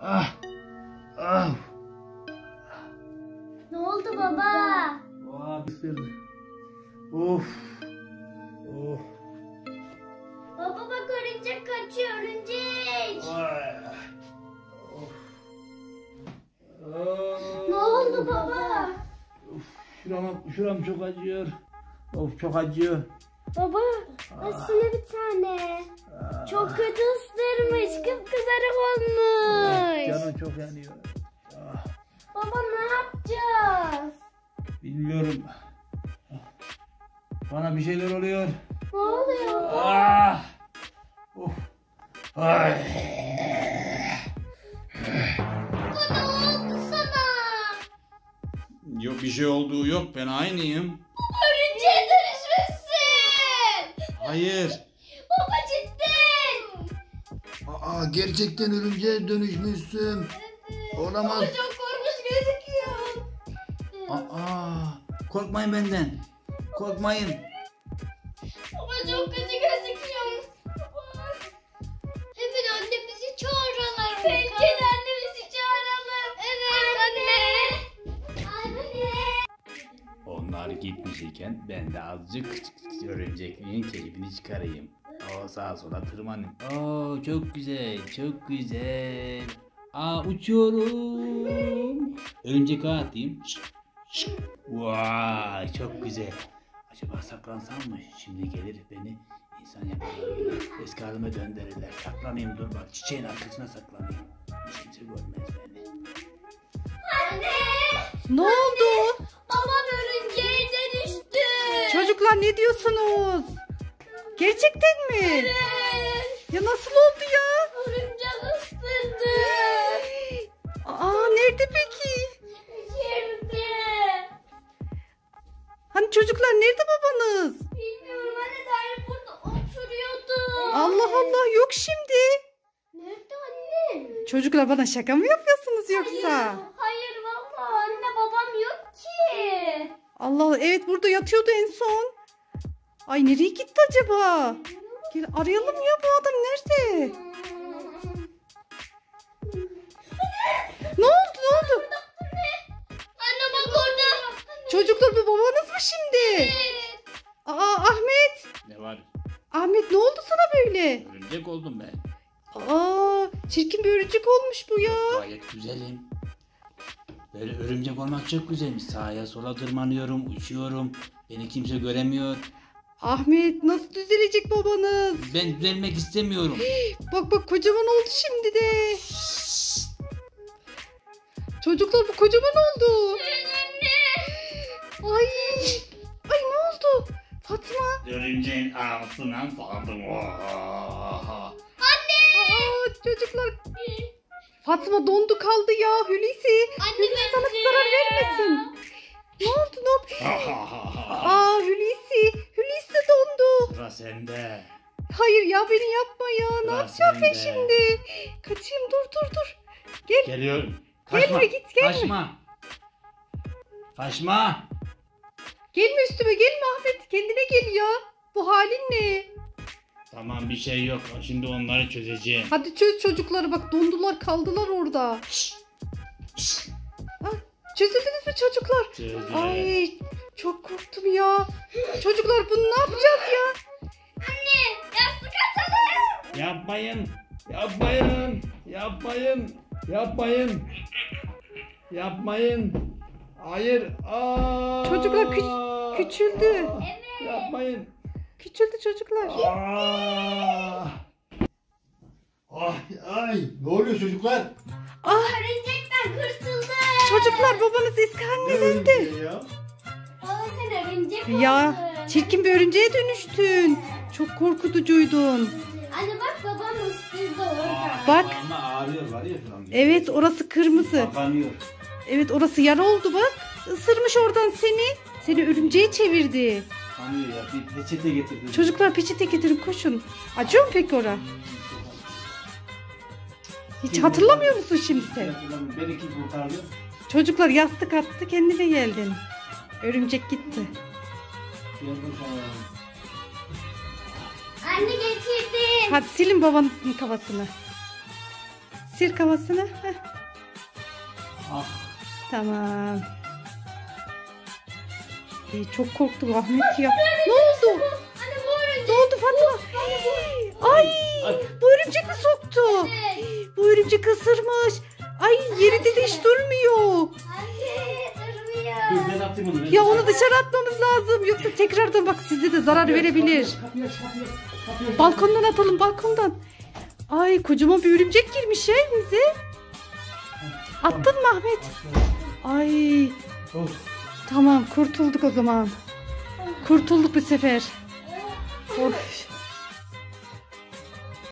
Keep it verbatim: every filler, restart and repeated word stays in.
Ah. Ah. Ne oldu baba? Aa, ısırdı. Of. Of. Baba bak örümcek kaçıyor, örümcek. Ay. Of. Aa. Ne oldu baba? Of, şuram, şuram çok acıyor. Of, çok acıyor. Baba aslında bir tane. Çok kötü ısırmış, kıpkızarık olmuş. Canım çok yanıyor. Ah. Baba ne yapacağız? Bilmiyorum. Bana bir şeyler oluyor. Ne oluyor? Ah. Of. Ay. Baba ne oldu sana? Yok, bir şey olduğu yok. Ben aynıyım. Örümceğe dönüşmüşsün. Hayır. Baba cidden. Aa, gerçekten örümceğe dönüşmüşsün. Olamaz. Baba çok korkunç gözüküyor. Aa, korkmayın benden. Korkmayın. Baba çok kötü gözüküyor. Baba. Hemen annemizi çağıralım. Bence de annemizi çağıralım. Evet anne. Anne. Onlar gitmiş iken ben de azıcık örümcekliğin keyfini çıkarayım. O sağa sola tırmanayım. Oo, çok güzel, çok güzel. Aa, uçuyorum. Örümcek ağa atayım. Şık, şık. Vay, çok güzel. Acaba saklansam mı? Şimdi gelir beni insan yaparlar gelir. Eski halime döndürürler. Saklanayım, dur bak, çiçeğin arkasına saklanayım. Hiç kimse görmez beni. Anne. Ne oldu? Babam örümceğe dönüştü. Çocuklar ne diyorsunuz? Gerçekten mi? Evet. Ya nasıl oldu ya? Örümcek ısırdı. Aa, nerede peki? Şimdi. Hani çocuklar nerede babanız? Bilmiyorum anne, daha burada oturuyordu. Allah Allah, yok şimdi. Nerede anne? Çocuklar bana şaka mı yapıyorsunuz yoksa? Hayır, hayır vallahi anne, babam yok ki. Allah Allah, evet burada yatıyordu en son. Ay nereye gitti acaba? Gel arayalım ya, bu adam nerede? Ne oldu ne oldu? Anne bak orada. Çocuklar bu babanız mı şimdi? Evet. Aa Ahmet. Ne var? Ahmet ne oldu sana böyle? Örümcek oldum ben. Aa çirkin bir örümcek olmuş bu ya. Gayet güzelim. Böyle örümcek olmak çok güzelmiş. Sağa sola tırmanıyorum, uçuyorum. Beni kimse göremiyor. Ahmet nasıl düzelecek babanız? Ben düzelmek istemiyorum. Bak bak kocaman oldu şimdi de. Çocuklar bu kocaman oldu. Ay. Ay ne oldu? Fatma. Örümceğin ağzından saldım. Aa, çocuklar. Fatma dondu kaldı ya Hulusi. Hulusi sana zarar vermesin. Ne oldu ne oldu? Aa Hulusi. Hulusi de dondu. Sıra sende. Hayır ya beni yapma ya. Ne Sıra yapacağım ben sende. şimdi? Kaçayım dur dur dur. Gel. Geliyorum. Kaçma. Gelme git gelme. Kaçma. Kaçma. Gelme üstüme gelme Ahmet. Kendine gel ya. Bu halin ne? Tamam, bir şey yok. Şimdi onları çözeceğim. Hadi çöz çocukları, bak dondular kaldılar orada. Ah, çözüldünüz mü çocuklar? Çözdüm. Ay çok korktum ya. Çocuklar bunu ne yapacağız ya? Anne yastık atalım. Yapmayın. Yapmayın. Yapmayın. Yapmayın. Yapmayın. Hayır. Aa! Çocuklar kü- küçüldü. Evet. Yapmayın. Küçüldü çocuklar. Aa! Ay, ay, ne oluyor çocuklar? Ah Örümcekten kurtuldum. çocuklar babanız eski haline döndü. Örümceği ya? Baba sen örümcek oldun. Ya çirkin bir örümceğe dönüştün. Çok korkutucuydun. Anne bak babam ısırdı orada. Bak. Ama ağrıyor var ya şu an. Evet orası kırmızı. Kapanıyor. Evet orası yara oldu bak. Isırmış oradan seni. Seni örümceğe çevirdi. Kanıyor ya. Bir peçete getirdim. Çocuklar peçete getirin koşun. Acıyor mu peki ora? Hiç hatırlamıyor musun şimdi sen? Beni kim kurtardı? Çocuklar yastık attı kendine geldin. Örümcek gitti. Yardım sana. Anne getirdim. Hadi silin babanızın kafasını. Sil kafasını. Heh. Ah. Tamam. Ay, çok korktum Ahmet ya. Ne oldu? Anne bu örümcek. Ne oldu Fatma? Ay, bu örümcek mi soktu? Bu örümcek ısırmış. Ay, yerinde de hiç durmuyor. Anne durmuyor. Dur ben atayım onu. ben. Ya onu dışarı atmamız lazım. Yoksa tekrardan bak size de zarar verebilir. Kapıyı aç, kapıyı aç, kapıyı aç. Balkondan atalım, balkondan. Ay, kocaman bir örümcek girmiş ya evimize. Attın mı Ahmet? Ay, Of. tamam kurtulduk o zaman. Kurtulduk bu sefer. Of.